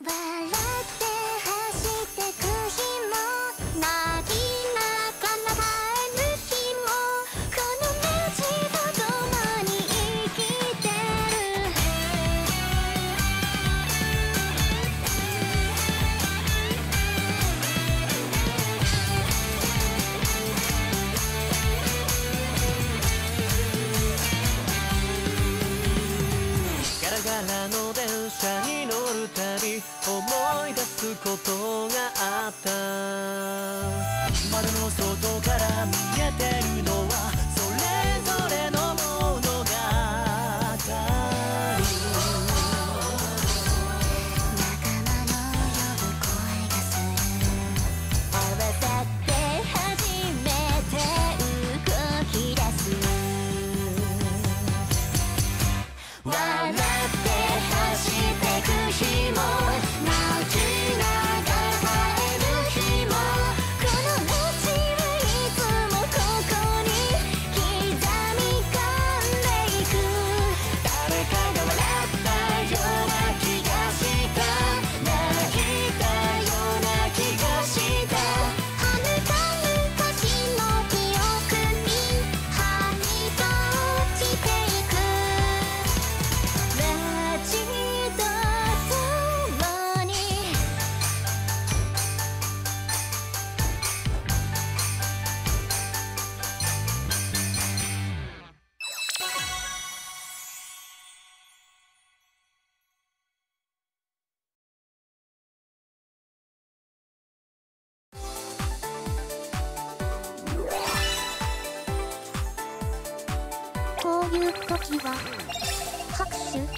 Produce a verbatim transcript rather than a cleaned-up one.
思い出すことがあった。窓の外から見えてるのはそれぞれの物語。 仲間の呼ぶ声がする。合わさって初めて動き出す。笑って走ってく日もこういう時は拍手